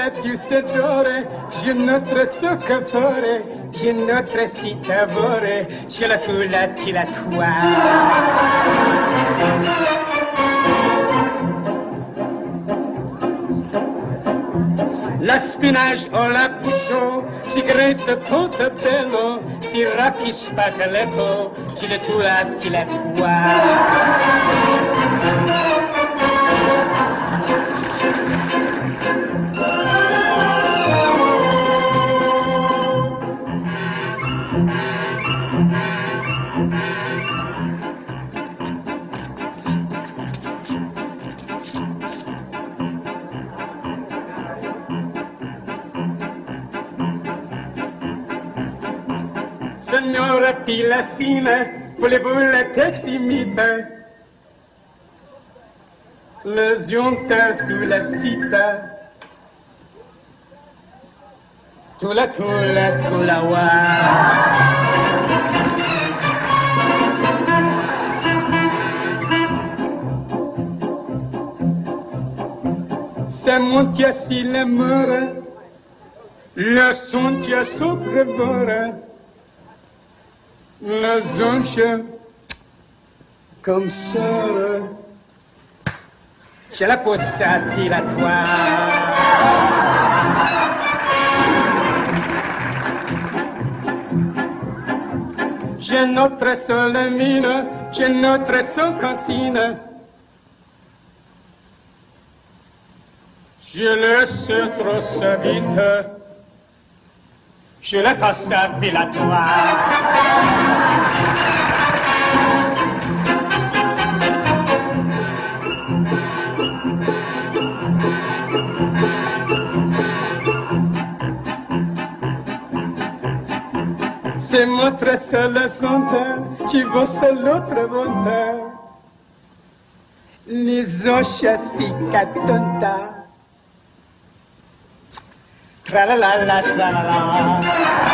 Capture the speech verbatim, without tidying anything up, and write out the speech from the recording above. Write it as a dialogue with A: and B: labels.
A: tu sais d'ore, je notre soccafore, je notre citavore, je la tu la ti la toi. La spinage o la pusho, sigaretta tutto bello, si racchi spaccaletto, ci le tu la ti la tua. Signora Pilacina, voulez-vous la teximite? Le zionta sous la cita. Tula tula tula wa. C'est mon tia si l'amour, le son tia soprevora. La zonche, comme ça, j'ai la peau de sa dilatoire. J'ai notre seule mine, j'ai notre seule cantine. Je laisse trop sa vite. Je la tasse dilatoire. C'est notre seule santé, tu vois c'est l'autre volonté. Les oches si catonta. Tra la la la la la la.